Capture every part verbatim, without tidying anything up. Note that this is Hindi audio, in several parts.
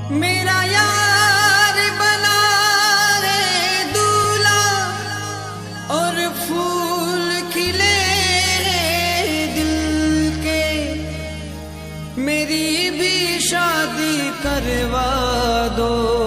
मेरा यार बना रे दूल्हा और फूल खिले रे दिल के, मेरी भी शादी करवा दो,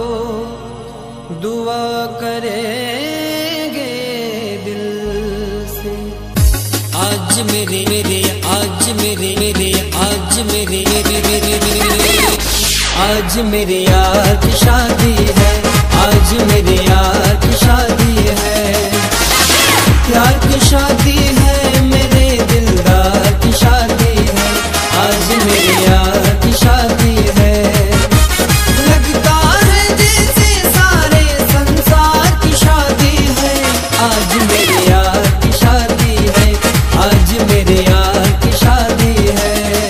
दुआ करेंगे दिल से। आज मेरे मेरे आज मेरे मेरे आज मेरे मेरे मेरे मेरे आज मेरे यार की शादी है, आज मेरे यार की शादी है, यार की शादी है, मेरे दिलदार की शादी है, आज मेरे यार की शादी है। लगता है जैसे सारे संसार की शादी है, आज मेरे यार की शादी है, आज मेरे यार की शादी है।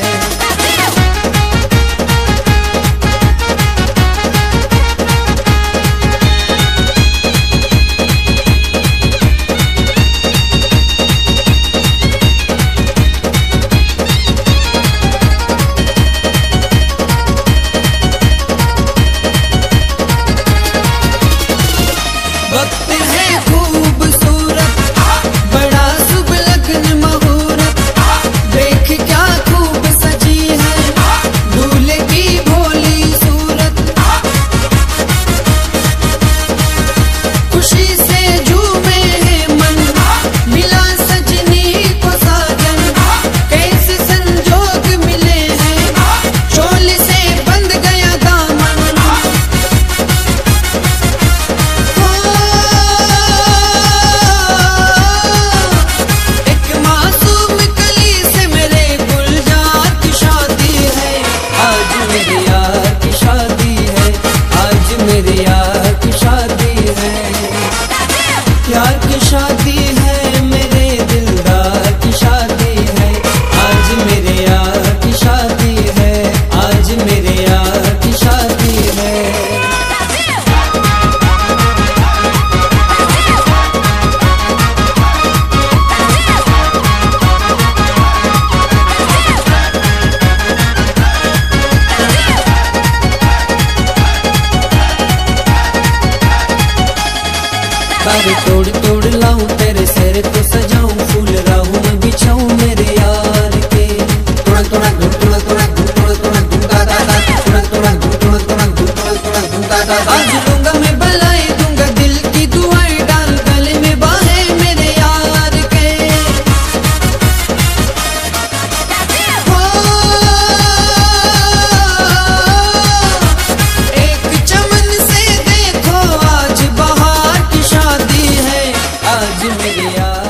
वक्त है खूबसूरत, बड़ा शुभ लगन मुहूर्त, देख क्या खूब सजी है दूल्हे की भोली सूरत। खुशी से झूमे है मन, मिला सजनी को साजन, कैसे संजोग मिले हैं, चोली से बंध गया दामन। यार की शादी है, मेरे दिलदार की शादी है, आज मेरे यार की शादी है, आज मेरे यार की शादी है। तारे तोड़ तोड़ लाऊं तेरे सिर को सजाऊं, फूल राहूं मैं बिछाऊं मेरे यार के। तुड़ा तुड़ा धुन तुड़ा तुड़ा धुन तुड़ा तुड़ा धुन दा दा दा, तुड़ा तुड़ा धुन तुड़ा तुड़ा धुन तुड़ा तुड़ा धुन दा दा। आज दूंगा मैं बलाएं, दूंगा दिल की दुआएं, डाल गले में बाहें मेरे यार के। हो एक चमन से देखो आज बहार की शादी है, आज मेरे यार